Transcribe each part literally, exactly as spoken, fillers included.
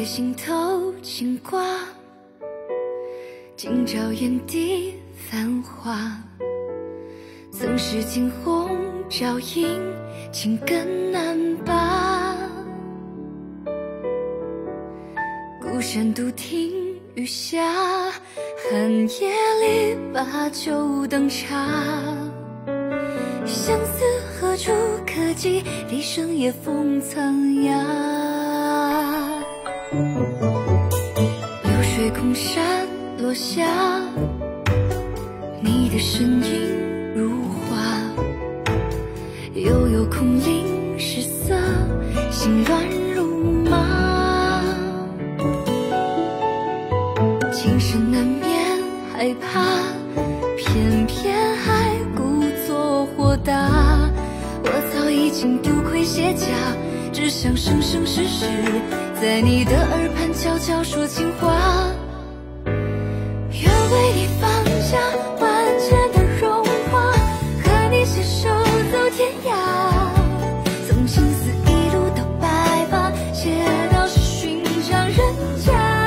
心头牵挂，今朝眼底繁华。曾是惊鸿照影，情更难拔。孤山独听雨下，寒夜里把酒当茶。相思何处可及？笛声也风苍芽。流水空山落下，你的身影如花。悠悠空灵失色，心乱如麻。情深难免害怕，偏偏还故作豁达。我早已经丢盔卸甲，只想生生世世在你的耳畔悄悄说情话。愿为你放下万千的荣华，和你携手走天涯。从青丝一路到白发，写到是寻常人家。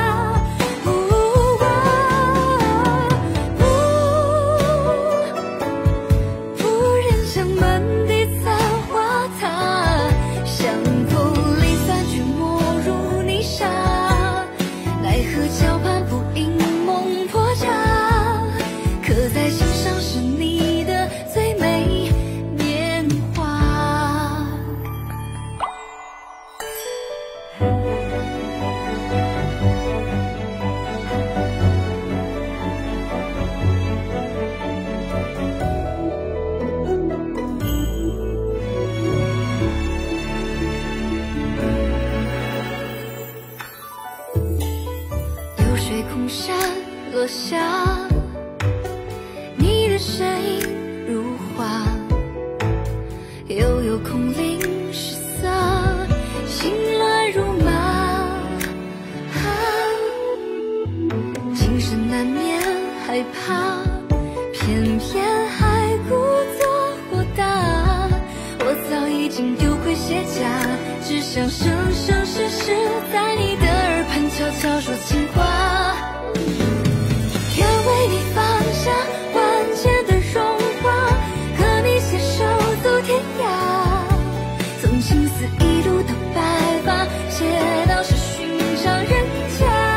空山落下，你的身影如花。悠悠空灵失色，心乱如麻。啊，情深难免害怕，偏偏还故作豁达。我早已经丢盔卸甲，只想生生世世在你的耳畔悄悄说情话。愿为你放下万千的荣华，和你携手走天涯。从青丝一路到白发，写到是寻常人家。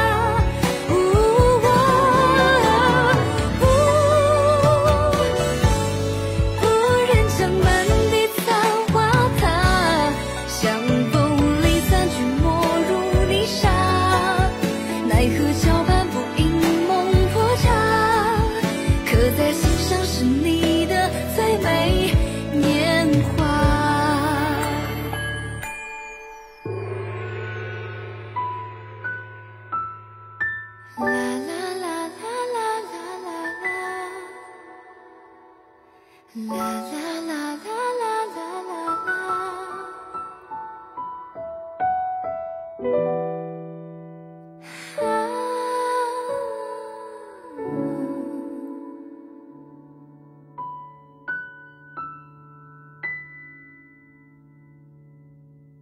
啦啦啦啦啦啦啦啦。